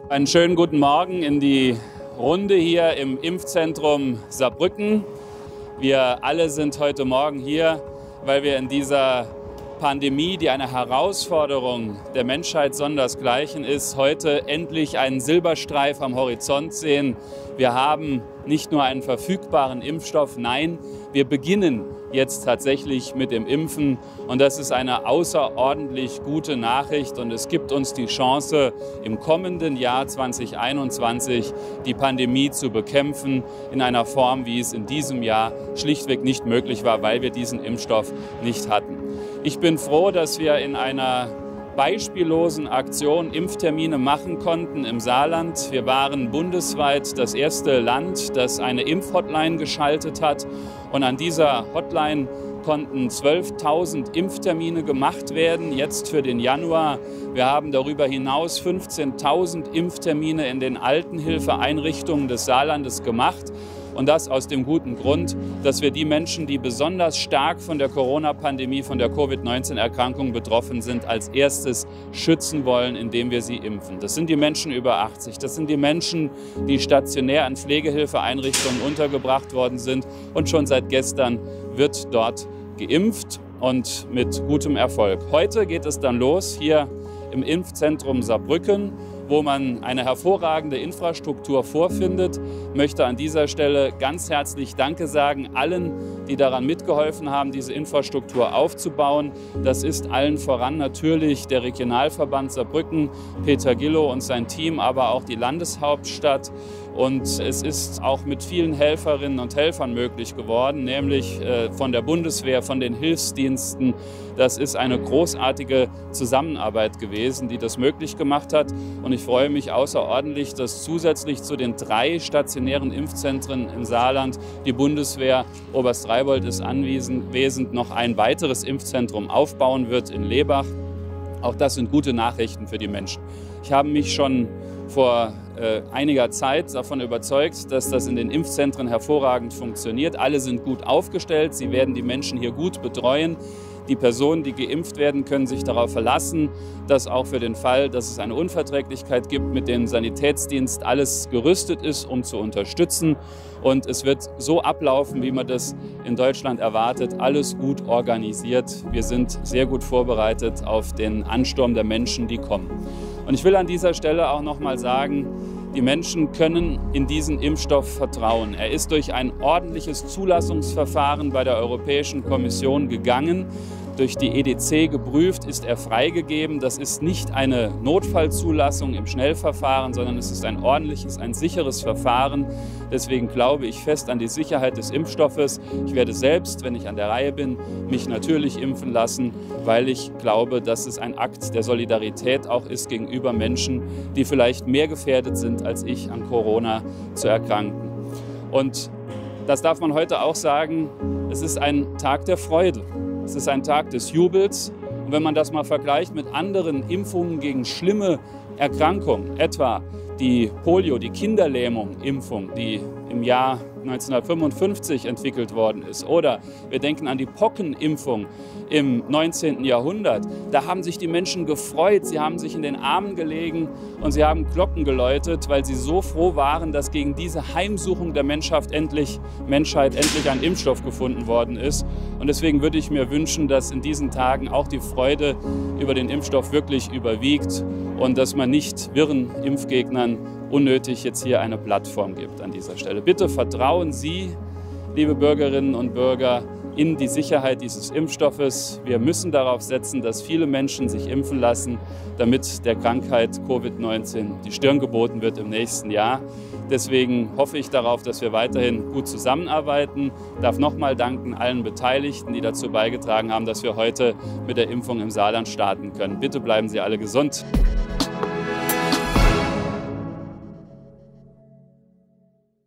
Einen schönen guten Morgen in die Runde hier im Impfzentrum Saarbrücken. Wir alle sind heute Morgen hier, weil wir in dieser Pandemie, die eine Herausforderung der Menschheit sondersgleichen ist, heute endlich einen Silberstreif am Horizont sehen. Wir haben nicht nur einen verfügbaren Impfstoff, nein, wir beginnen jetzt tatsächlich mit dem Impfen. Und das ist eine außerordentlich gute Nachricht. Und es gibt uns die Chance, im kommenden Jahr 2021 die Pandemie zu bekämpfen in einer Form, wie es in diesem Jahr schlichtweg nicht möglich war, weil wir diesen Impfstoff nicht hatten. Ich bin froh, dass wir in einer beispiellosen Aktion Impftermine machen konnten im Saarland. Wir waren bundesweit das erste Land, das eine Impfhotline geschaltet hat. Und an dieser Hotline konnten 12.000 Impftermine gemacht werden, jetzt für den Januar. Wir haben darüber hinaus 15.000 Impftermine in den Altenhilfeeinrichtungen des Saarlandes gemacht. Und das aus dem guten Grund, dass wir die Menschen, die besonders stark von der Corona-Pandemie, von der Covid-19-Erkrankung betroffen sind, als erstes schützen wollen, indem wir sie impfen. Das sind die Menschen über 80. Das sind die Menschen, die stationär an Pflegehilfeeinrichtungen untergebracht worden sind. Und schon seit gestern wird dort geimpft und mit gutem Erfolg. Heute geht es dann los hier im Impfzentrum Saarbrücken, wo man eine hervorragende Infrastruktur vorfindet. Ich möchte an dieser Stelle ganz herzlich Danke sagen allen, die daran mitgeholfen haben, diese Infrastruktur aufzubauen. Das ist allen voran natürlich der Regionalverband Saarbrücken, Peter Gillow und sein Team, aber auch die Landeshauptstadt. Und es ist auch mit vielen Helferinnen und Helfern möglich geworden, nämlich von der Bundeswehr, von den Hilfsdiensten. Das ist eine großartige Zusammenarbeit gewesen, die das möglich gemacht hat. Und ich freue mich außerordentlich, dass zusätzlich zu den 3 stationären Impfzentren im Saarland die Bundeswehr, Oberst Reibold ist anwesend, noch ein weiteres Impfzentrum aufbauen wird in Lebach. Auch das sind gute Nachrichten für die Menschen. Ich habe mich schon vor einiger Zeit davon überzeugt, dass das in den Impfzentren hervorragend funktioniert. Alle sind gut aufgestellt, sie werden die Menschen hier gut betreuen. Die Personen, die geimpft werden, können sich darauf verlassen, dass auch für den Fall, dass es eine Unverträglichkeit gibt, mit dem Sanitätsdienst alles gerüstet ist, um zu unterstützen. Und es wird so ablaufen, wie man das in Deutschland erwartet, alles gut organisiert. Wir sind sehr gut vorbereitet auf den Ansturm der Menschen, die kommen. Und ich will an dieser Stelle auch noch mal sagen, die Menschen können in diesen Impfstoff vertrauen. Er ist durch ein ordentliches Zulassungsverfahren bei der Europäischen Kommission gegangen. Durch die EDC geprüft, ist er freigegeben. Das ist nicht eine Notfallzulassung im Schnellverfahren, sondern es ist ein ordentliches, ein sicheres Verfahren. Deswegen glaube ich fest an die Sicherheit des Impfstoffes. Ich werde selbst, wenn ich an der Reihe bin, mich natürlich impfen lassen, weil ich glaube, dass es ein Akt der Solidarität auch ist gegenüber Menschen, die vielleicht mehr gefährdet sind, als ich an Corona zu erkranken. Und das darf man heute auch sagen, es ist ein Tag der Freude. Es ist ein Tag des Jubels. Und wenn man das mal vergleicht mit anderen Impfungen gegen schlimme Erkrankungen, etwa die Polio, die Kinderlähmung-Impfung, die im Jahr 1955 entwickelt worden ist, oder wir denken an die Pockenimpfung im 19. Jahrhundert, da haben sich die Menschen gefreut, sie haben sich in den Armen gelegen und sie haben Glocken geläutet, weil sie so froh waren, dass gegen diese Heimsuchung der Menschheit endlich ein Impfstoff gefunden worden ist. Und deswegen würde ich mir wünschen, dass in diesen Tagen auch die Freude über den Impfstoff wirklich überwiegt und dass man nicht wirren Impfgegnern unnötig jetzt hier eine Plattform gibt an dieser Stelle. Bitte vertrauen Sie, liebe Bürgerinnen und Bürger, in die Sicherheit dieses Impfstoffes. Wir müssen darauf setzen, dass viele Menschen sich impfen lassen, damit der Krankheit Covid-19 die Stirn geboten wird im nächsten Jahr. Deswegen hoffe ich darauf, dass wir weiterhin gut zusammenarbeiten. Ich darf nochmal danken allen Beteiligten, die dazu beigetragen haben, dass wir heute mit der Impfung im Saarland starten können. Bitte bleiben Sie alle gesund.